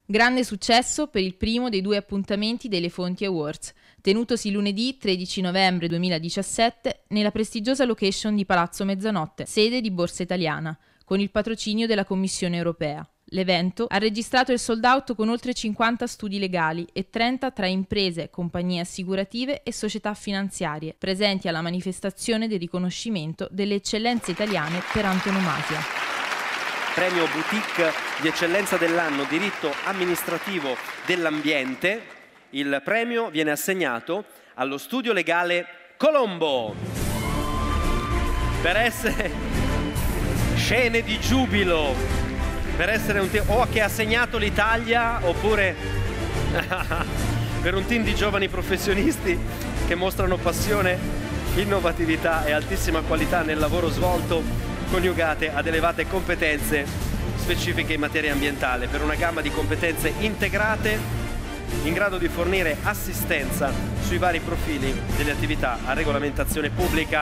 Grande successo per il primo dei 2 appuntamenti delle Fonti Awards, tenutosi lunedì 13 novembre 2017 nella prestigiosa location di Palazzo Mezzanotte, sede di Borsa Italiana, con il patrocinio della Commissione Europea. L'evento ha registrato il sold out con oltre 50 studi legali e 30 tra imprese, compagnie assicurative e società finanziarie, presenti alla manifestazione del riconoscimento delle eccellenze italiane per antonomasia. Premio Boutique di eccellenza dell'anno, diritto amministrativo dell'ambiente. Il premio viene assegnato allo studio legale Colombo per essere scene di giubilo, per essere un o che ha segnato l'Italia oppure per un team di giovani professionisti che mostrano passione, innovatività e altissima qualità nel lavoro svolto, coniugate ad elevate competenze specifiche in materia ambientale, per una gamma di competenze integrate in grado di fornire assistenza sui vari profili delle attività a regolamentazione pubblica.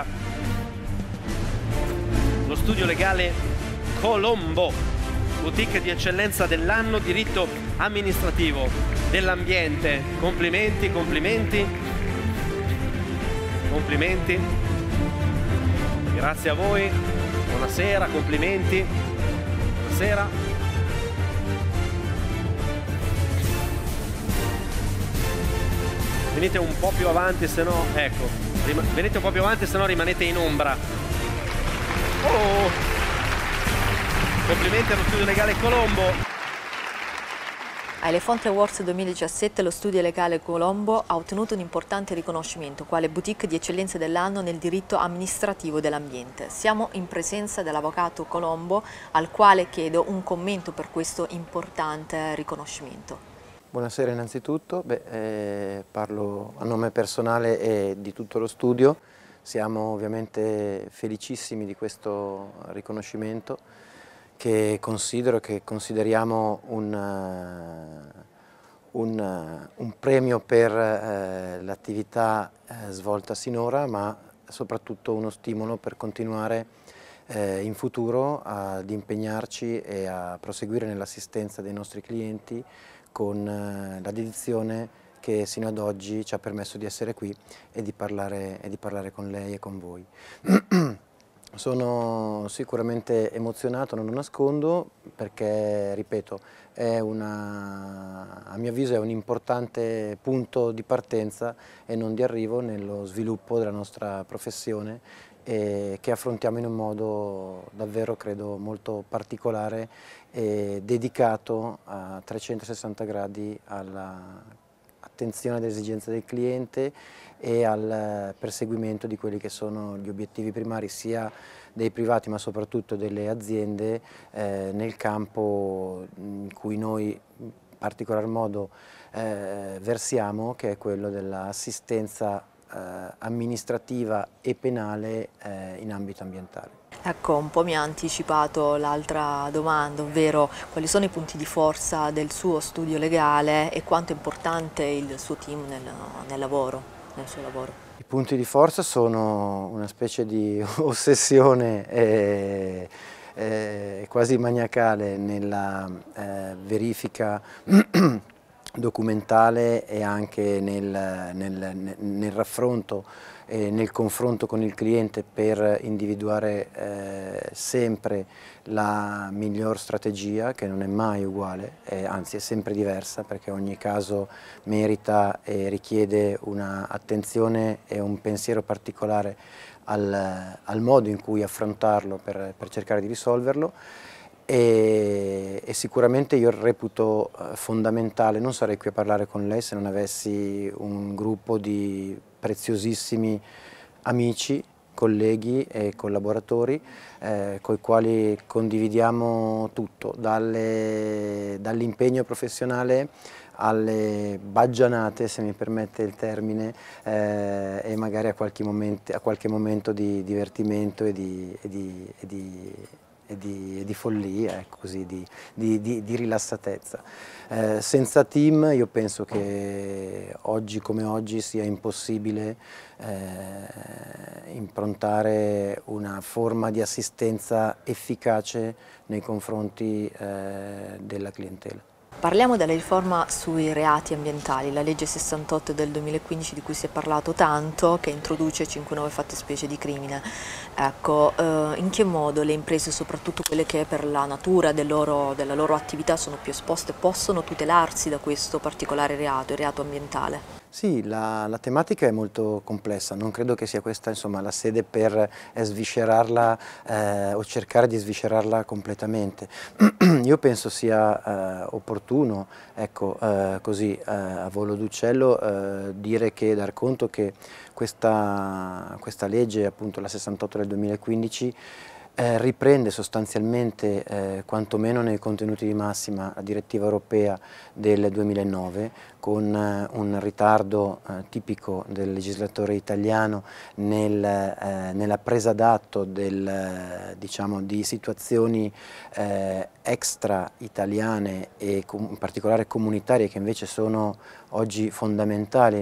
Lo studio legale Colombo, boutique di eccellenza dell'anno, diritto amministrativo dell'ambiente. Complimenti, complimenti, complimenti. Grazie a voi. Buonasera, complimenti. Buonasera. Venite un po' più avanti, se no, ecco, venite un po' più avanti, se no rimanete in ombra. Oh! Complimenti allo studio legale Colombo. Alle Fonti Awards 2017 lo studio legale Colombo ha ottenuto un importante riconoscimento quale boutique di eccellenza dell'anno nel diritto amministrativo dell'ambiente. Siamo in presenza dell'avvocato Colombo, al quale chiedo un commento per questo importante riconoscimento. Buonasera innanzitutto, parlo a nome personale e di tutto lo studio. Siamo ovviamente felicissimi di questo riconoscimento che consideriamo un premio per l'attività svolta sinora, ma soprattutto uno stimolo per continuare in futuro ad impegnarci e a proseguire nell'assistenza dei nostri clienti con la dedizione che sino ad oggi ci ha permesso di essere qui e di parlare con lei e con voi. Sono sicuramente emozionato, non lo nascondo, perché, ripeto, a mio avviso è un importante punto di partenza e non di arrivo nello sviluppo della nostra professione, che affrontiamo in un modo davvero, credo, molto particolare e dedicato a 360 gradi all'attenzione alle esigenze del cliente e al perseguimento di quelli che sono gli obiettivi primari sia dei privati ma soprattutto delle aziende nel campo in cui noi in particolar modo versiamo, che è quello dell'assistenza amministrativa e penale in ambito ambientale. Ecco, un po' mi ha anticipato l'altra domanda, ovvero quali sono i punti di forza del suo studio legale e quanto è importante il suo team nel suo lavoro. I punti di forza sono una specie di ossessione quasi maniacale nella verifica documentale e anche nel raffronto e nel confronto con il cliente per individuare sempre la miglior strategia, che non è mai uguale, anzi è sempre diversa, perché ogni caso merita e richiede un'attenzione e un pensiero particolare al modo in cui affrontarlo per cercare di risolverlo. E sicuramente io reputo fondamentale, non sarei qui a parlare con lei se non avessi un gruppo di preziosissimi amici, colleghi e collaboratori con i quali condividiamo tutto, dall'impegno professionale alle baggianate, se mi permette il termine, e magari a qualche momento di divertimento e di follia, così, di rilassatezza. Senza team io penso che oggi come oggi sia impossibile improntare una forma di assistenza efficace nei confronti della clientela. Parliamo della riforma sui reati ambientali, la legge 68 del 2015 di cui si è parlato tanto, che introduce 5 nuove fattispecie di crimine. Ecco, in che modo le imprese, soprattutto quelle che per la natura della loro attività sono più esposte, possono tutelarsi da questo particolare reato, il reato ambientale? Sì, la tematica è molto complessa, non credo che sia questa la sede per sviscerarla o cercare di sviscerarla completamente. Io penso sia opportuno, ecco, così a volo d'uccello, dar conto che questa legge, appunto la 68 del 2015, riprende sostanzialmente, quantomeno nei contenuti di massima, la direttiva europea del 2009, con un ritardo tipico del legislatore italiano nella presa d'atto diciamo, di situazioni extra italiane e in particolare comunitarie, che invece sono oggi fondamentali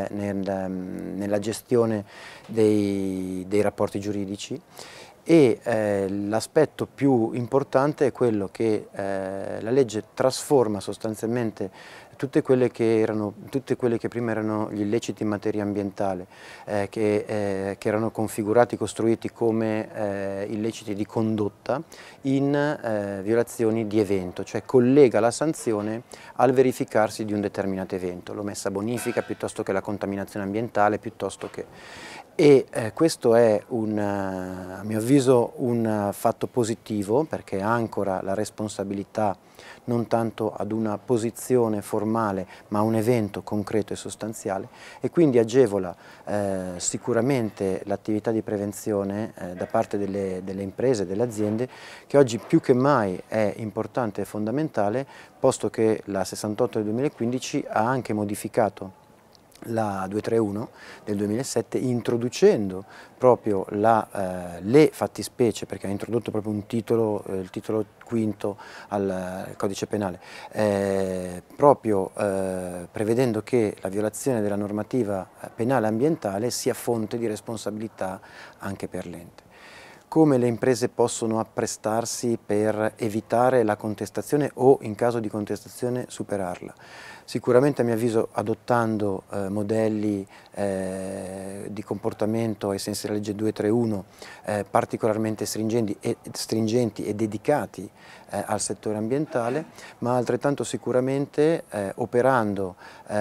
nella gestione dei rapporti giuridici. E l'aspetto più importante è quello che la legge trasforma sostanzialmente tutte quelle che prima erano gli illeciti in materia ambientale, che erano costruiti come illeciti di condotta, in violazioni di evento, cioè collega la sanzione al verificarsi di un determinato evento, l'omessa bonifica piuttosto che la contaminazione ambientale, piuttosto che... questo è a mio avviso un fatto positivo, perché ancora la responsabilità non tanto ad una posizione formale ma a un evento concreto e sostanziale, e quindi agevola sicuramente l'attività di prevenzione da parte delle imprese e delle aziende, che oggi più che mai è importante e fondamentale, posto che la 68 del 2015 ha anche modificato la 231 del 2007, introducendo proprio le fattispecie, perché ha introdotto proprio un titolo, il titolo quinto al codice penale, proprio prevedendo che la violazione della normativa penale ambientale sia fonte di responsabilità anche per l'ente. Come le imprese possono apprestarsi per evitare la contestazione o, in caso di contestazione, superarla? Sicuramente, a mio avviso, adottando modelli di comportamento ai sensi della legge 231 particolarmente stringenti e dedicati al settore ambientale, ma altrettanto sicuramente operando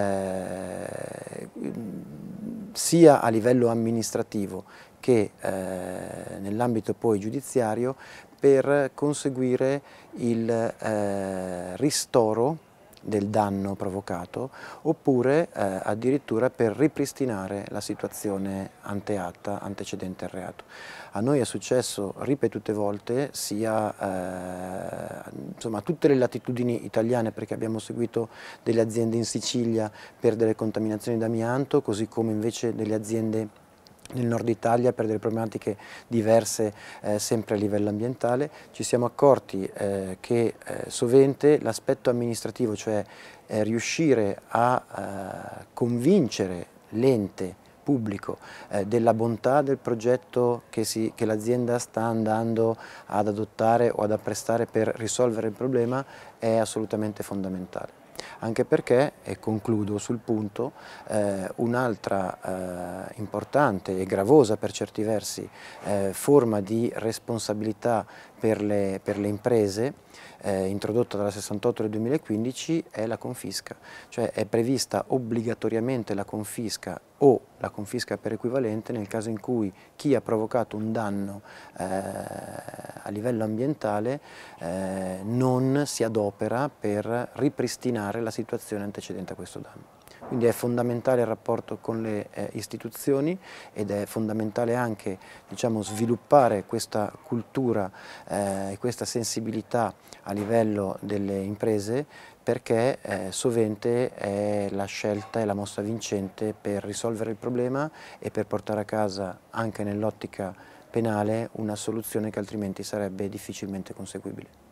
sia a livello amministrativo che nell'ambito poi giudiziario, per conseguire il ristoro del danno provocato, oppure addirittura per ripristinare la situazione anteatta, antecedente al reato. A noi è successo ripetute volte, sia insomma, a tutte le latitudini italiane, perché abbiamo seguito delle aziende in Sicilia per delle contaminazioni d'amianto, così come invece delle aziende nel nord Italia per delle problematiche diverse sempre a livello ambientale. Ci siamo accorti che sovente l'aspetto amministrativo, cioè riuscire a convincere l'ente pubblico della bontà del progetto che l'azienda sta andando ad adottare o ad apprestare per risolvere il problema, è assolutamente fondamentale. Anche perché, e concludo sul punto, un'altra importante e gravosa per certi versi forma di responsabilità per le imprese, introdotta dalla 68 del 2015, è la confisca. Cioè è prevista obbligatoriamente la confisca o la confisca per equivalente nel caso in cui chi ha provocato un danno a livello ambientale non si adopera per ripristinare la situazione antecedente a questo danno. Quindi è fondamentale il rapporto con le istituzioni, ed è fondamentale anche, diciamo, sviluppare questa cultura e questa sensibilità a livello delle imprese, perché sovente è la scelta e la mossa vincente per risolvere il problema e per portare a casa, anche nell'ottica penale, una soluzione che altrimenti sarebbe difficilmente conseguibile.